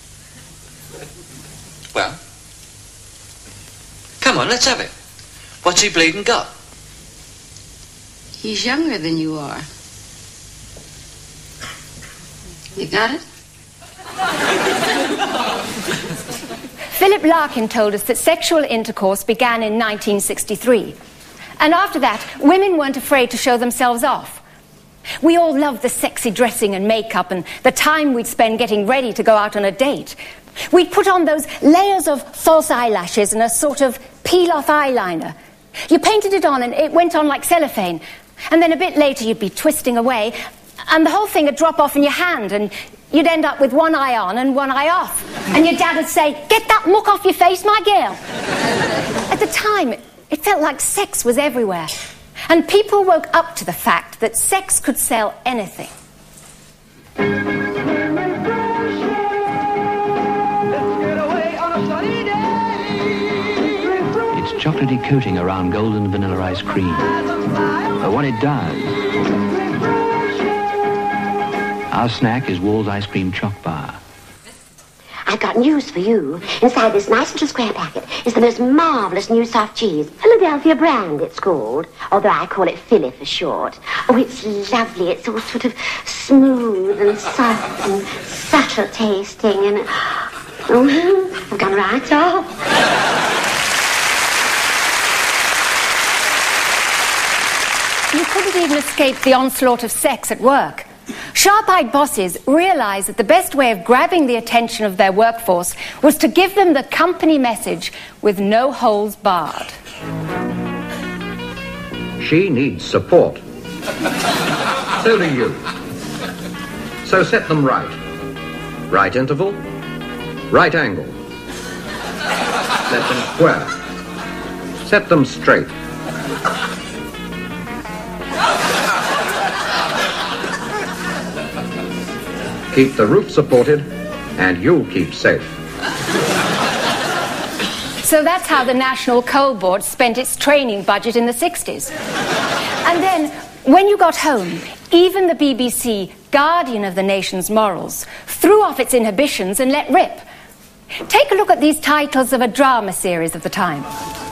Well, come on, let's have it. What's he bleeding got? He's younger than you are. You got it? Philip Larkin told us that sexual intercourse began in nineteen sixty-three. And after that, women weren't afraid to show themselves off. We all loved the sexy dressing and makeup and the time we'd spend getting ready to go out on a date. We'd put on those layers of false eyelashes and a sort of peel-off eyeliner. You painted it on and it went on like cellophane. And then a bit later you'd be twisting away and the whole thing would drop off in your hand and you'd end up with one eye on and one eye off. And your dad would say, "Get that muck off your face, my girl." At the time, it felt like sex was everywhere. And people woke up to the fact that sex could sell anything. It's chocolatey coating around golden vanilla ice cream. But what it does... Our snack is Wall's Ice Cream Choc Bar. I I've got news for you. Inside this nice little square packet is the most marvellous new soft cheese. Philadelphia brand, it's called. Although I call it Philly for short. Oh, it's lovely. It's all sort of smooth and soft and subtle tasting and... Oh, I've gone right off. You couldn't even escape the onslaught of sex at work. Sharp-eyed bosses realized that the best way of grabbing the attention of their workforce was to give them the company message with no holes barred. She needs support. So do you. So set them right. Right interval, right angle. Set them square. Set them straight. Keep the roof supported, and you'll keep safe. So that's how the National Coal Board spent its training budget in the sixties. And then, when you got home, even the B B C, guardian of the nation's morals, threw off its inhibitions and let rip. Take a look at these titles of a drama series of the time.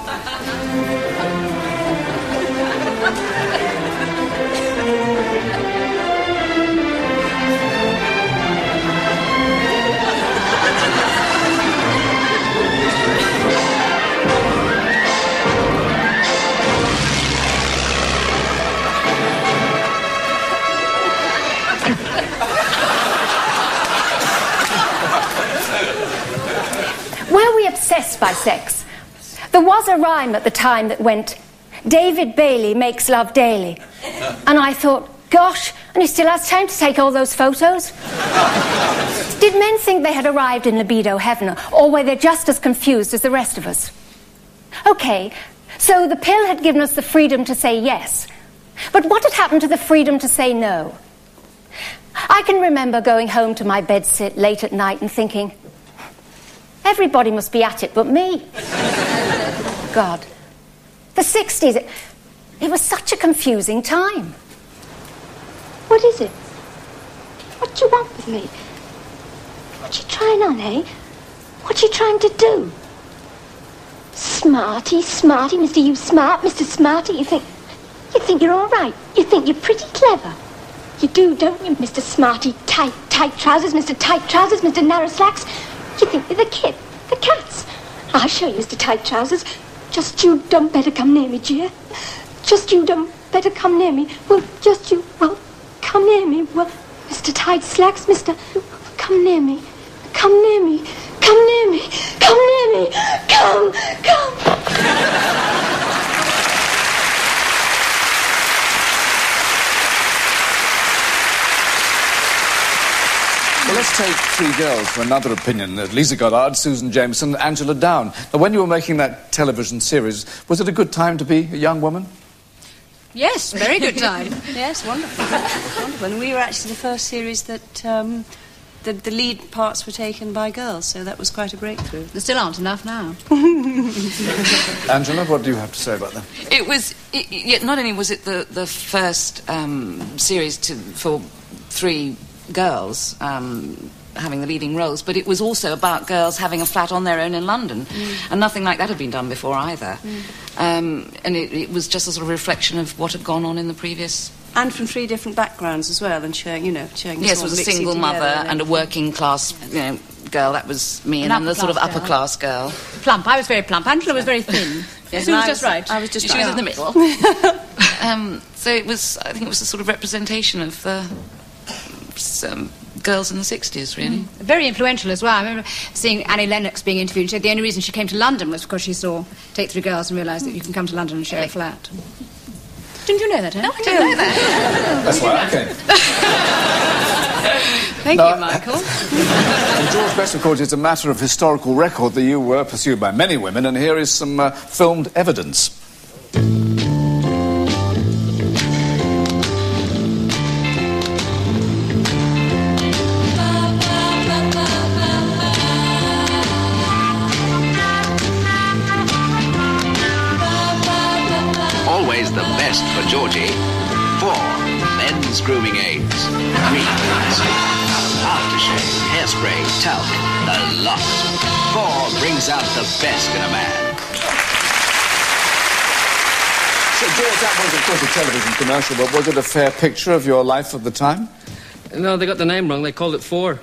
Were we obsessed by sex? There was a rhyme at the time that went, David Bailey makes love daily. And I thought, gosh, and he still has time to take all those photos? Did men think they had arrived in libido heaven, or were they just as confused as the rest of us? Okay, so the pill had given us the freedom to say yes. But what had happened to the freedom to say no? I can remember going home to my bedsit late at night and thinking, everybody must be at it but me. God. The sixties, it, it was such a confusing time. What is it? What do you want with me? What you trying on, eh? What you trying to do? Smarty, smarty, Mister You Smart, Mister Smarty, you think... You think you're all right. You think you're pretty clever. You do, don't you, Mister Smarty? Tight, tight trousers, Mister Tight Trousers, Mister Narrow Slacks. You think you're the kid, the cats. I'll show you, Mister Tight Trousers. Just you don't better come near me, dear. Just you don't better come near me. Well, just you, well, come near me. Well, Mister Tight Slacks, Mister Come near me. Come near me. Come near me. Come near me. Come, come. Well, let's take three girls for another opinion. Lisa Goddard, Susan Jameson, Angela Down. Now, when you were making that television series, was it a good time to be a young woman? Yes, very good time. Yes, wonderful. Wonderful. And we were actually the first series that um, the, the lead parts were taken by girls, so that was quite a breakthrough. There still aren't enough now. Angela, what do you have to say about that? It was... It, it, not only was it the, the first um, series to, for three... girls um, having the leading roles, but it was also about girls having a flat on their own in London, mm. and nothing like that had been done before either. Mm. Um, and it, it was just a sort of reflection of what had gone on in the previous... And from three different backgrounds as well, and showing, you know, showing... Yes, was a single mother and, and a working class, you know, girl. That was me, and then the sort of upper class girl. Plump. I was very plump. Angela was very thin. Yes, Sue was just right. I was just She right. was in the middle. um, so it was, I think it was a sort of representation of the... Um, girls in the sixties, really. Mm. Very influential as well. I remember seeing Annie Lennox being interviewed. She said the only reason she came to London was because she saw Take Three Girls and realised that you can come to London and share a flat. Didn't you know that, eh? No, I didn't know that. That's why I came. Thank no, you, Michael. And George Best, of course, it's a matter of historical record that you were pursued by many women, and here is some uh, filmed evidence. Always the best for Georgie. Four, men's grooming aids. Three, aftershave, hairspray, talc. the lot. Four brings out the best in a man. So, George, that was, of course, a television commercial, but was it a fair picture of your life at the time? No, they got the name wrong. They called it Four.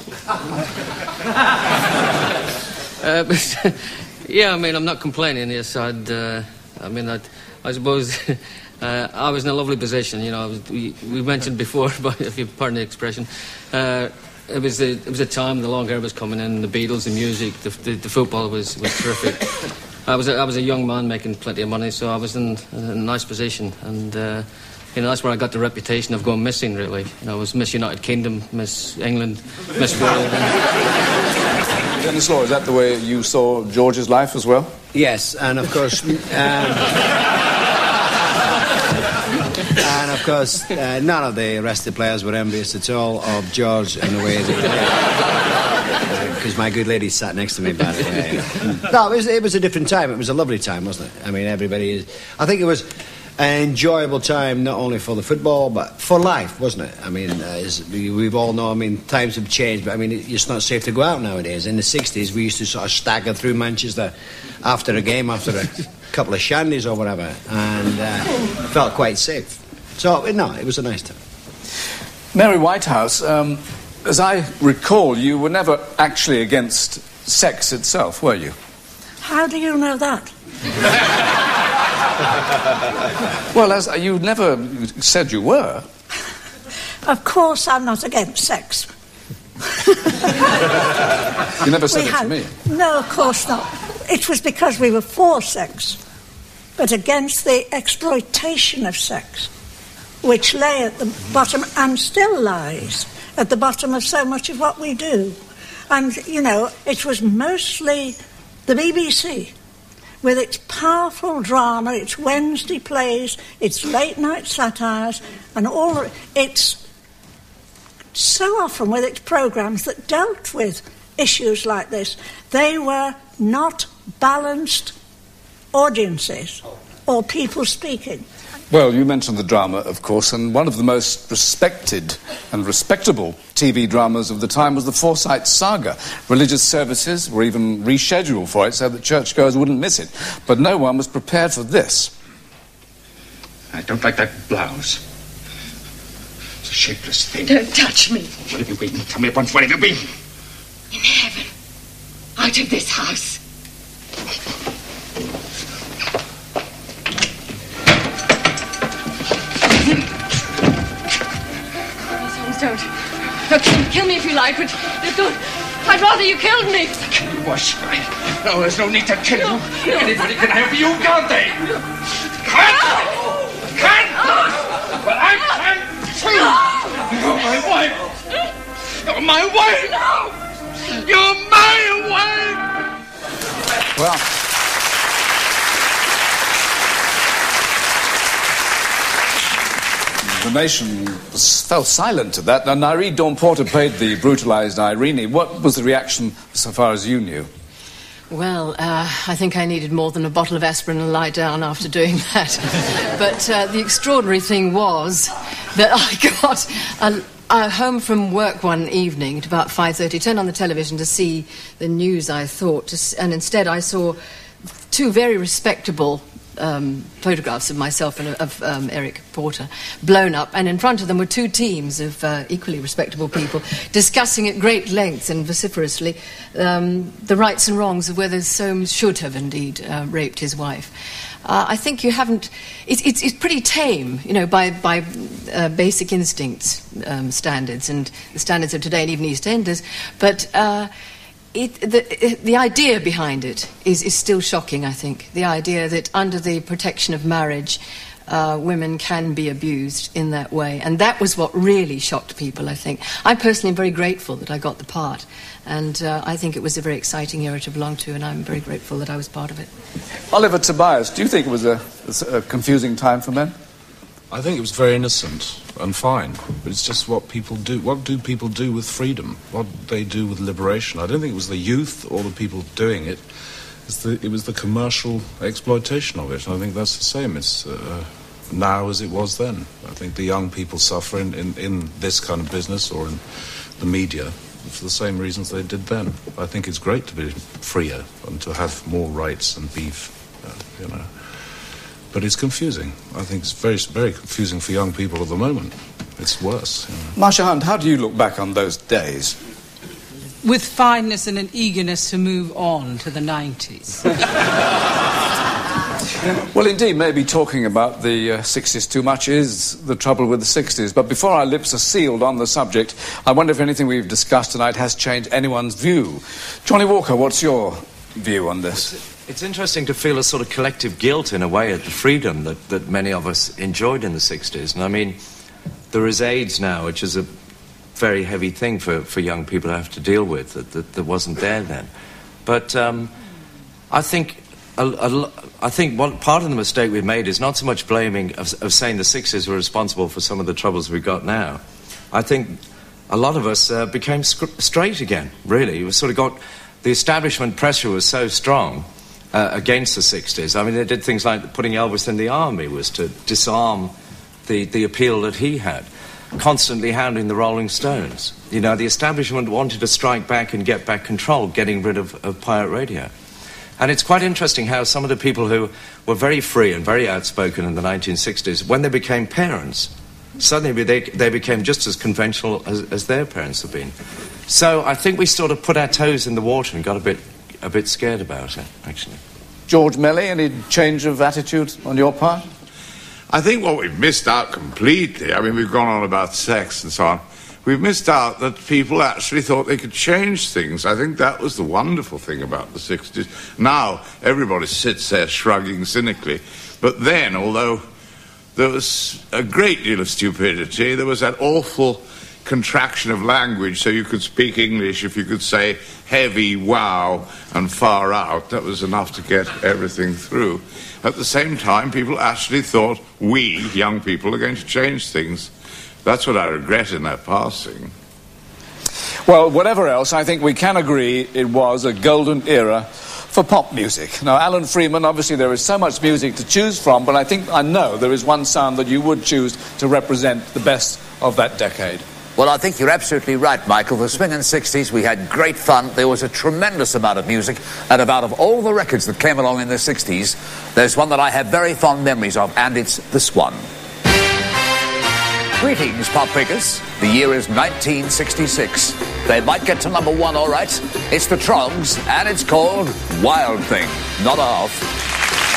uh, but, yeah, I mean, I'm not complaining. Yes, I'd... Uh, I mean, I'd, I suppose... Uh, I was in a lovely position, you know. I was, we, we mentioned before, but if you pardon the expression, uh, it was the it was a time the long hair was coming in, the Beatles, the music, the, the, the football was, was terrific. I was a, I was a young man making plenty of money, so I was in, in a nice position, and uh, you know that's where I got the reputation of going missing. Really, you know, I was Miss United Kingdom, Miss England, Miss World. Dennis Law, is that the way you saw George's life as well? Yes, and of course. Um, And, of course, uh, none of the rest of the players were envious at all of George and the way he played. Because uh, my good lady sat next to me, by the way. No, it was, it was a different time. It was a lovely time, wasn't it? I mean, everybody is... I think it was an enjoyable time, not only for the football, but for life, wasn't it? I mean, uh, as we, we've all known, I mean, times have changed, but, I mean, it, it's not safe to go out nowadays. In the sixties, we used to sort of stagger through Manchester after a game, after a couple of shandies or whatever, and uh, felt quite safe. So, no, it was a nice time. Mary Whitehouse, um, as I recall, you were never actually against sex itself, were you? How do you know that? Well, as you never said you were. Of course I'm not against sex. You never said we it had, to me. No, of course not. It was because we were for sex, but against the exploitation of sex, which lay at the bottom, and still lies, at the bottom of so much of what we do. And, you know, it was mostly the B B C, with its powerful drama, its Wednesday plays, its late-night satires, and all its... so often with its programmes that dealt with issues like this, they were not balanced audiences or people speaking. Well, you mentioned the drama, of course, and one of the most respected and respectable T V dramas of the time was the Forsyte Saga. Religious services were even rescheduled for it so that churchgoers wouldn't miss it. But no one was prepared for this. I don't like that blouse. It's a shapeless thing. Don't touch me. Where have you been? Tell me at once, where have you been? In heaven. Out of this house. Don't. No, kill, kill me if you like, but don't. I'd rather you killed me. Kill you, wash right. No, there's no need to kill you. No. Anybody can help you, can't they? Can't? No. Can't? No. Well, I can too. You're my wife. You're my wife. No. You're my wife. Well... the nation was, fell silent to that. Now, Nairi Dawn Porter played the brutalised Irene. What was the reaction so far as you knew? Well, uh, I think I needed more than a bottle of aspirin and lie down after doing that. But uh, the extraordinary thing was that I got a, a home from work one evening at about five thirty, turned on the television to see the news, I thought, to, and instead I saw two very respectable Um, photographs of myself and of um, Eric Porter blown up, and in front of them were two teams of uh, equally respectable people discussing at great length and vociferously um, the rights and wrongs of whether Soames should have indeed uh, raped his wife. Uh, I think you haven't... It's, it's, it's pretty tame, you know, by, by uh, basic instincts um, standards and the standards of today and even EastEnders, but... Uh, It, the, the idea behind it is, is still shocking, I think. The idea that under the protection of marriage, uh, women can be abused in that way. And that was what really shocked people, I think. I personally am very grateful that I got the part. And uh, I think it was a very exciting era to belong to, and I'm very grateful that I was part of it. Oliver Tobias, do you think it was a, a confusing time for men? I think it was very innocent and fine, but it's just what people do. What do people do with freedom? What they do with liberation? I don't think it was the youth or the people doing it. It's the, it was the commercial exploitation of it. I think that's the same. It's uh, now as it was then. I think the young people suffer in, in, in this kind of business or in the media for the same reasons they did then. I think it's great to be freer and to have more rights and be, uh, you know. But it's confusing. I think it's very, very confusing for young people at the moment. It's worse. You know. Marcia Hunt, how do you look back on those days? With fondness and an eagerness to move on to the nineties. Well, indeed, maybe talking about the uh, sixties too much is the trouble with the sixties. But before our lips are sealed on the subject, I wonder if anything we've discussed tonight has changed anyone's view. Johnny Walker, what's your view on this? It's interesting to feel a sort of collective guilt, in a way, at the freedom that, that many of us enjoyed in the sixties. And I mean, there is AIDS now, which is a very heavy thing for, for young people to have to deal with, that, that, that wasn't there then. But um, I think... A, a, I think one part of the mistake we've made is not so much blaming of, of saying the sixties were responsible for some of the troubles we've got now. I think a lot of us uh, became straight again, really. We sort of got... The establishment pressure was so strong uh, against the sixties. I mean, they did things like putting Elvis in the army was to disarm the, the appeal that he had. Constantly hounding the Rolling Stones. You know, the establishment wanted to strike back and get back control, getting rid of, of pirate radio. And it's quite interesting how some of the people who were very free and very outspoken in the nineteen sixties, when they became parents, suddenly they, they became just as conventional as, as their parents have been. So I think we sort of put our toes in the water and got a bit, a bit scared about it, actually. George Melly, any change of attitude on your part? I think what we've missed out completely, I mean, we've gone on about sex and so on, we've missed out that people actually thought they could change things. I think that was the wonderful thing about the sixties. Now, everybody sits there shrugging cynically. But then, although there was a great deal of stupidity, there was that awful contraction of language, so you could speak English if you could say heavy, wow, and far out. That was enough to get everything through. At the same time, people actually thought we, young people, are going to change things. That's what I regret in that passing. Well, whatever else, I think we can agree it was a golden era for pop music. Now, Alan Freeman, obviously there is so much music to choose from, but I think I know there is one sound that you would choose to represent the best of that decade. Well, I think you're absolutely right, Michael. The swinging sixties, we had great fun. There was a tremendous amount of music, and about of all the records that came along in the sixties, there's one that I have very fond memories of, and it's this one. Greetings, pop pickers. The year is nineteen sixty-six. They might get to number one, all right. It's the Troggs, and it's called Wild Thing, not a half.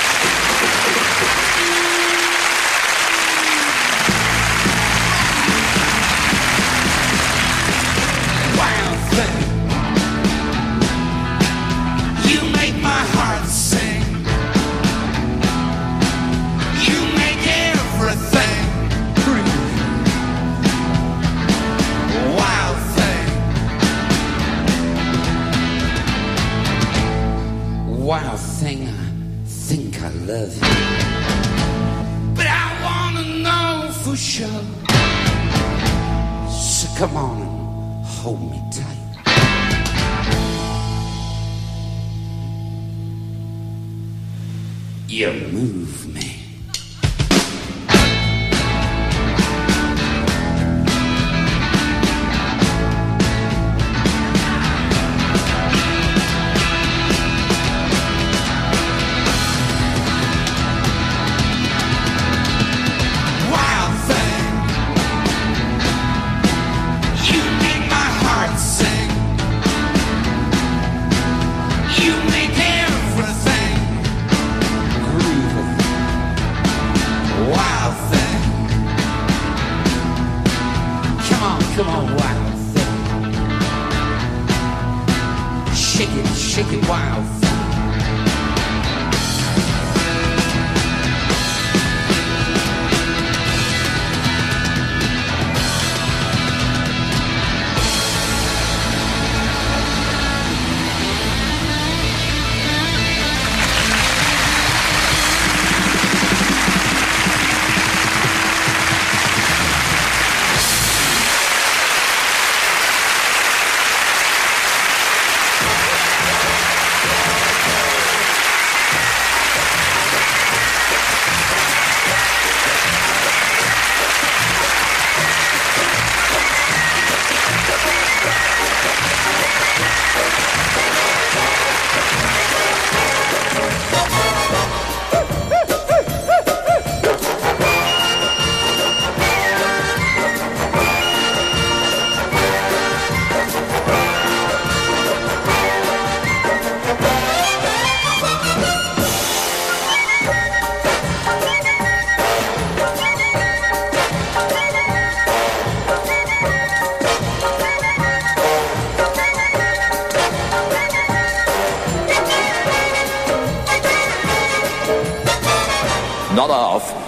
Wild thing, I think I love you, but I wanna know for sure. So come on and hold me tight. You move me. not of.